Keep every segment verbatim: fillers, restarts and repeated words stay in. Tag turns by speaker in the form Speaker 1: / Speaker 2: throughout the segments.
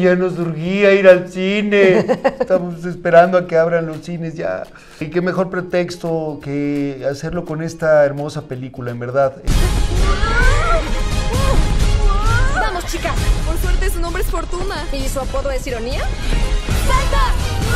Speaker 1: ya nos urgía ir al cine. Estamos esperando a que abran los cines ya. Y qué mejor pretexto que hacerlo con esta hermosa película, en verdad.
Speaker 2: Vamos, chicas. Por suerte su nombre es Fortuna. ¿Y su apodo es Ironía? ¡Salta!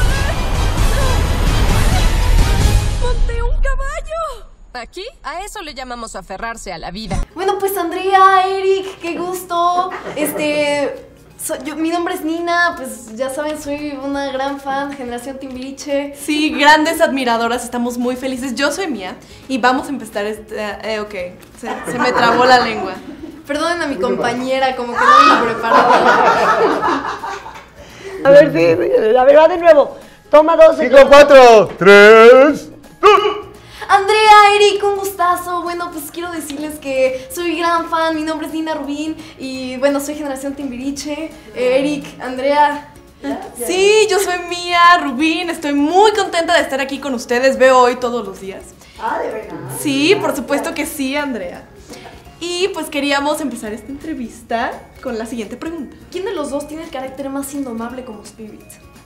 Speaker 2: ¡Monté un caballo! Aquí, a eso le llamamos aferrarse a la vida.
Speaker 3: Bueno, pues Andrea, Eric, qué gusto. Este, so, yo, mi nombre es Nina, pues ya saben, soy una gran fan, generación Timbiriche.
Speaker 4: Sí, grandes admiradoras, estamos muy felices. Yo soy Mía y vamos a empezar este, eh, ok, se, se me trabó la lengua.
Speaker 3: Perdonen a mi compañera, como que no vino preparada.
Speaker 5: A ver, sí, a ver, va de nuevo. Toma dos.
Speaker 1: Cinco, cuatro, tres, dos.
Speaker 3: Andrea, Eric, un gustazo. Bueno, pues quiero decirles que soy gran fan, mi nombre es Nina Rubín y bueno, soy generación Timbiriche. Eh, Eric, Andrea.
Speaker 4: Sí, yo soy Mía Rubín, estoy muy contenta de estar aquí con ustedes, veo hoy todos los días.
Speaker 5: Ah, ¿de verdad?
Speaker 4: Sí, por supuesto que sí, Andrea. Y pues queríamos empezar esta entrevista con la siguiente pregunta.
Speaker 3: ¿Quién de los dos tiene el carácter más indomable como Spirit?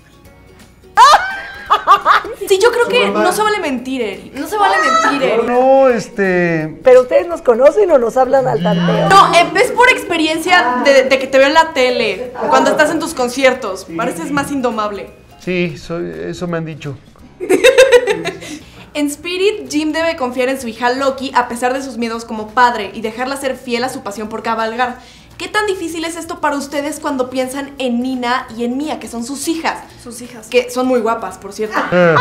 Speaker 4: Sí, yo creo que no se vale mentir, Eric.
Speaker 3: No se vale mentir, Eric.
Speaker 1: No, este...
Speaker 5: ¿Pero ustedes nos conocen o nos hablan al tanteo?
Speaker 4: No, eh, ves por experiencia de, de que te veo en la tele, cuando estás en tus conciertos, pareces más indomable.
Speaker 1: Sí, soy, eso me han dicho.
Speaker 4: En Spirit, Jim debe confiar en su hija Loki a pesar de sus miedos como padre y dejarla ser fiel a su pasión por cabalgar. ¿Qué tan difícil es esto para ustedes cuando piensan en Nina y en Mía, que son sus hijas?
Speaker 3: Sus hijas.
Speaker 4: Que son muy guapas, por cierto.
Speaker 1: Eh.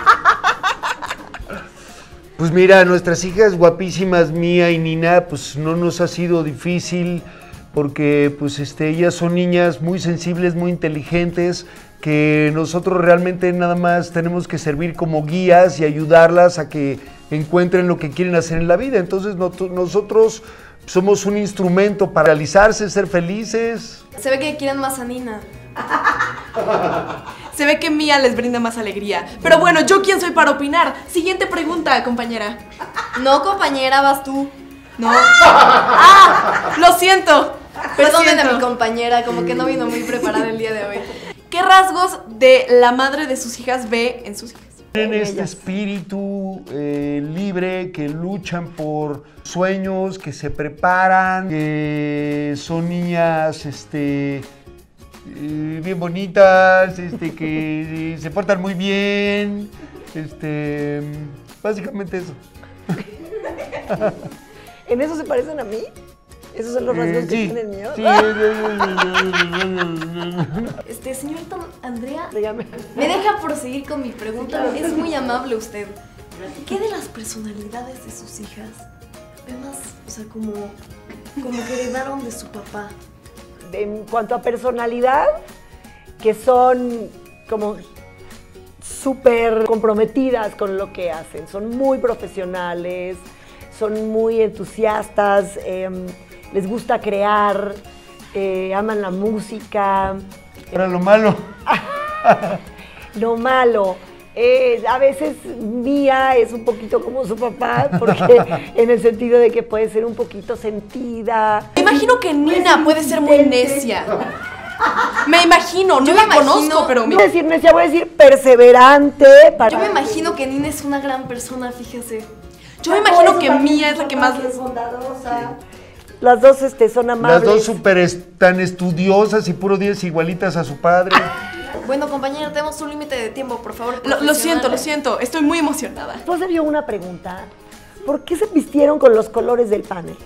Speaker 1: Pues mira, nuestras hijas guapísimas, Mía y Nina, pues no nos ha sido difícil porque pues este, ellas son niñas muy sensibles, muy inteligentes, que nosotros realmente nada más tenemos que servir como guías y ayudarlas a que encuentren lo que quieren hacer en la vida. Entonces no, nosotros somos un instrumento para realizarse, ser felices.
Speaker 3: Se ve que quieren más a Nina.
Speaker 4: Se ve que Mía les brinda más alegría. Pero bueno, ¿yo quién soy para opinar? Siguiente pregunta, compañera.
Speaker 3: No, compañera, vas tú.
Speaker 4: No. ¡Ah! Lo siento.
Speaker 3: Perdonen a mi compañera, como que no vino muy preparada el día de hoy.
Speaker 4: ¿Qué rasgos de la madre de sus hijas ve en sus hijas?
Speaker 1: Tienen este espíritu eh, libre, que luchan por sueños, que se preparan, que son niñas este, eh, bien bonitas, este, que eh, se portan muy bien, este, básicamente eso.
Speaker 5: ¿En eso se parecen a mí? ¿Esos son los rasgos
Speaker 1: eh,
Speaker 5: que
Speaker 1: sí,
Speaker 5: tienen míos?
Speaker 1: Sí.
Speaker 3: Este, señorita Andrea,
Speaker 5: Dígame.
Speaker 3: ¿me deja proseguir con mi pregunta? Es muy amable usted. ¿Qué de las personalidades de sus hijas ve más, o sea, como, como que heredaron de su papá?
Speaker 5: En cuanto a personalidad, que son como súper comprometidas con lo que hacen, son muy profesionales, son muy entusiastas, eh, les gusta crear, eh, aman la música.
Speaker 1: Para lo malo.
Speaker 5: Lo malo, eh, a veces Mía es un poquito como su papá, porque en el sentido de que puede ser un poquito sentida.
Speaker 4: Me imagino que Nina puede ser muy necia. Me imagino, no
Speaker 3: Yo
Speaker 4: la
Speaker 3: me
Speaker 4: conozco,
Speaker 3: imagino-
Speaker 4: pero
Speaker 5: No
Speaker 4: me...
Speaker 5: voy a decir necia, voy a decir perseverante. Para...
Speaker 3: Yo me imagino que Nina es una gran persona, fíjese.
Speaker 4: Yo me imagino que Mía es la que más...
Speaker 5: es bondadosa. Las dos este, son amables.
Speaker 1: Las dos súper est tan estudiosas y puro diez igualitas a su padre.
Speaker 3: Bueno, compañera, tenemos un límite de tiempo, por favor.
Speaker 4: Lo, lo siento, lo
Speaker 3: profesional.
Speaker 4: siento, estoy muy emocionada.
Speaker 5: Después se vio una pregunta. ¿Por qué se vistieron con los colores del panel?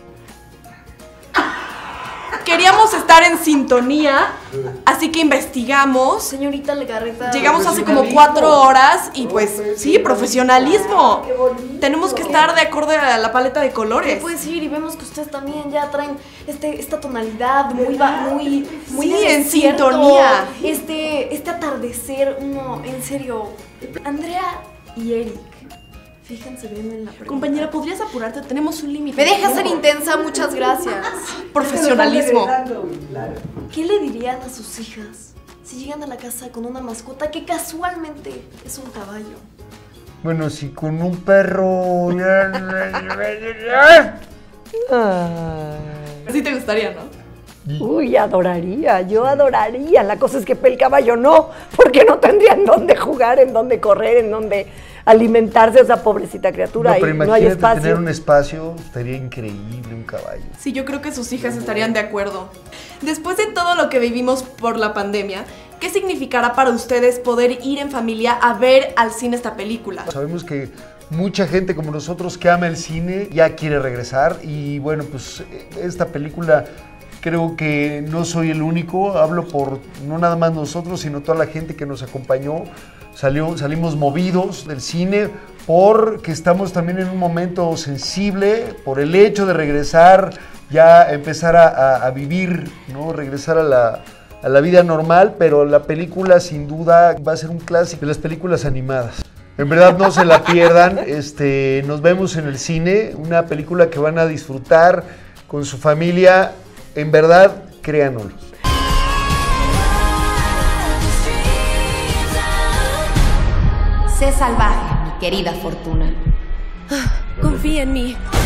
Speaker 4: Queríamos estar en sintonía, así que investigamos.
Speaker 3: Señorita Legarreta.
Speaker 4: Llegamos hace como cuatro horas y pues sí, profesionalismo. Tenemos que estar de acuerdo a la paleta de colores.
Speaker 3: Puedes ir y vemos que ustedes también ya traen este, esta tonalidad muy, va- muy, muy
Speaker 4: Sí,
Speaker 3: de
Speaker 4: en
Speaker 3: desierto.
Speaker 4: sintonía.
Speaker 3: Este, este atardecer, uno, en serio. Andrea y Eric, fíjense bien en la pregunta.
Speaker 4: Compañera, ¿podrías apurarte? Tenemos un límite.
Speaker 3: Me deja ser intensa, muchas gracias.
Speaker 4: Profesionalismo.
Speaker 3: ¿Qué le dirían a sus hijas si llegan a la casa con una mascota que casualmente es un caballo?
Speaker 1: Bueno, si con un perro...
Speaker 4: Así te gustaría, ¿no?
Speaker 5: Uy, adoraría, yo adoraría. La cosa es que el caballo no, porque no tendría en dónde jugar, en dónde correr, en dónde alimentarse a esa pobrecita criatura.
Speaker 1: No, pero
Speaker 5: y
Speaker 1: imagínate
Speaker 5: no hay espacio.
Speaker 1: tener un espacio, estaría increíble un caballo.
Speaker 4: Sí, yo creo que sus hijas estarían de acuerdo. Después de todo lo que vivimos por la pandemia, ¿qué significará para ustedes poder ir en familia a ver al cine esta película?
Speaker 1: Sabemos que mucha gente como nosotros que ama el cine ya quiere regresar y bueno, pues esta película creo que no soy el único, hablo por no nada más nosotros, sino toda la gente que nos acompañó. Salió, salimos movidos del cine porque estamos también en un momento sensible por el hecho de regresar, ya empezar a, a, a vivir, ¿no? Regresar a la, a la vida normal, pero la película sin duda va a ser un clásico de las películas animadas. En verdad no se la pierdan, este, nos vemos en el cine, una película que van a disfrutar con su familia, en verdad, créanlo.
Speaker 6: Sé salvaje, mi querida Fortuna.
Speaker 2: Confía en mí.